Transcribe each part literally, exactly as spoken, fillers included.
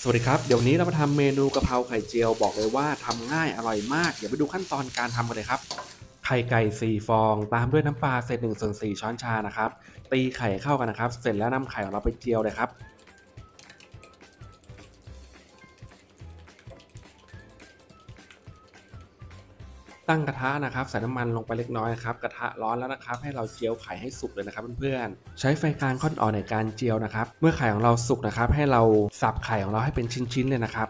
สวัสดีครับเดี๋ยวนี้เรามาทำเมนูกะเพราไข่เจียวบอกเลยว่าทำง่ายอร่อยมากเดี๋ยวไปดูขั้นตอนการทำกันเลยครับไข่ไก่สี่ฟองตามด้วยน้ำปลาเศษหนึ่งส่วนสี่ช้อนชานะครับตีไข่เข้ากันนะครับเสร็จแล้วนำไข่ของเราไปเจียวเลยครับตั้งกระทะนะครับใส่น้ำมันลงไปเล็กน้อยครับกระทะร้อนแล้วนะครับให้เราเจียวไข่ให้สุกเลยนะครับเพื่อนๆใช้ไฟกลางค่อนอ่อนในการเจียวนะครับเมื่อไข่ของเราสุกนะครับให้เราสับไข่ของเราให้เป็นชิ้นๆเลยนะครับ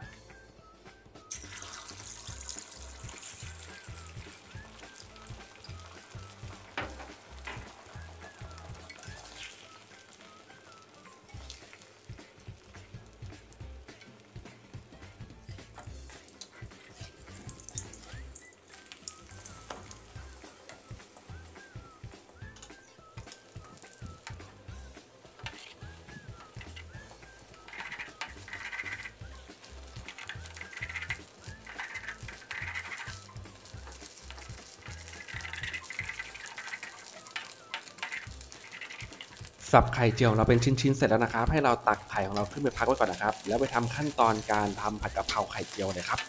สับไข่เจียวเราเป็นชิ้นๆเสร็จแล้วนะครับให้เราตักไข่ของเราขึ้นไปพักไว้ก่อนนะครับแล้วไปทำขั้นตอนการทำผัดกะเพราไข่เจียวเลยครับ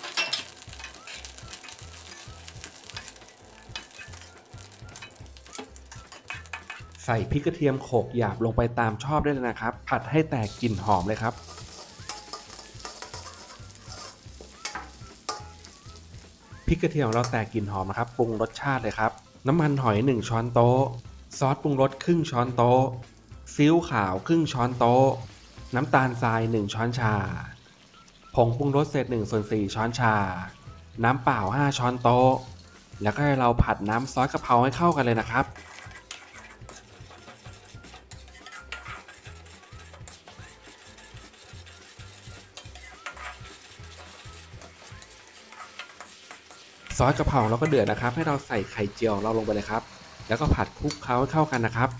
ใส่พริกกระเทียมโขลกหยาบลงไปตามชอบได้เลยนะครับผัดให้แตกกลิ่นหอมเลยครับพริกกระเทียมของเราแตกกลิ่นหอมนะครับปรุงรสชาติเลยครับน้ำมันหอยหนึ่งช้อนโต๊ะซอสปรุงรสครึ่งช้อนโต๊ะซีอิ๊วขาวครึ่งช้อนโต๊ะน้ำตาลทรายหนึ่งช้อนชาผงปรุงรสเศษหนึ่งส่วนสี่ช้อนชาน้ำเปล่าห้าช้อนโต๊ะแล้วก็ให้เราผัดน้ำซอสกะเพราให้เข้ากันเลยนะครับซอสกะเพราเราก็เดือดนะครับให้เราใส่ไข่เจียวเราลงไปเลยครับแล้วก็ผัดคลุกเคล้าให้เข้ากันนะครับ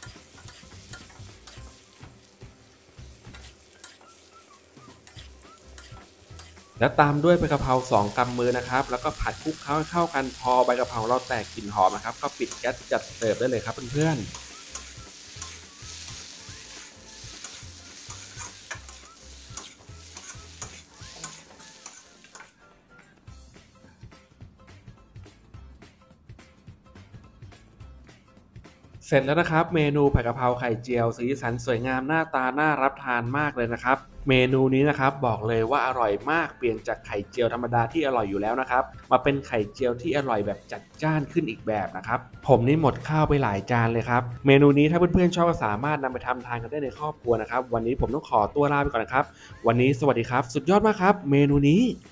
แล้วตามด้วยใบกะเพราสองกำมือนะครับแล้วก็ผัดคลุกเคล้าให้เข้ากันพอใบกะเพราเราแตกกลิ่นหอมนะครับก็ปิดแก๊สจัดเสิร์ฟได้เลยครับเพื่อนๆเสร็จแล้วนะครับเมนูผัดกะเพราไข่เจียวสีสันสวยงามหน้าตาน่ารับทานมากเลยนะครับเมนูนี้นะครับบอกเลยว่าอร่อยมากเปลี่ยนจากไข่เจียวธรรมดาที่อร่อยอยู่แล้วนะครับมาเป็นไข่เจียวที่อร่อยแบบจัดจ้านขึ้นอีกแบบนะครับผมนี่หมดข้าวไปหลายจานเลยครับเมนูนี้ถ้าเพื่อนๆชอบก็สามารถนำไปทำทานกันได้ในครอบครัวนะครับวันนี้ผมต้องขอตัวลาไปก่อนนะครับวันนี้สวัสดีครับสุดยอดมากครับเมนูนี้